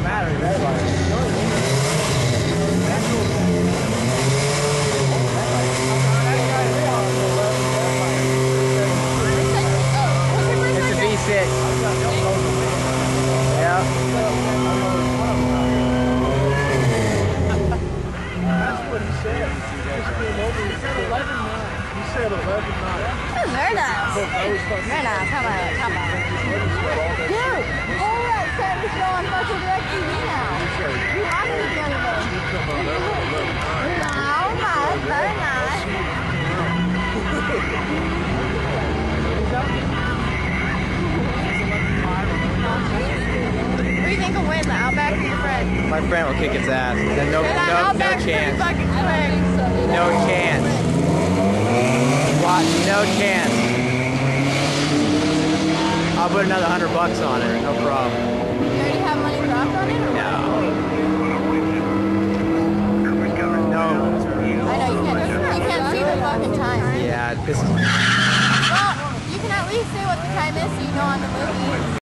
matter. It's a V6. Yeah. That's what he said. He said 11 nights. Very nice. Very nice. How about it? How about it? Dude, all that set is showing fucking direct TV now. You have to be on the road. No, nice. Very nice. What do you think will win, the Outback or your friend? My friend will kick its ass. No chance. No chance. Watch, no chance. I'll put another $100 on it, no problem. You already have money dropped on it? Or no. No. I know, you can't see the fucking time. Yeah, it pisses me off. Well, you can at least say what the time is so you know on the movie.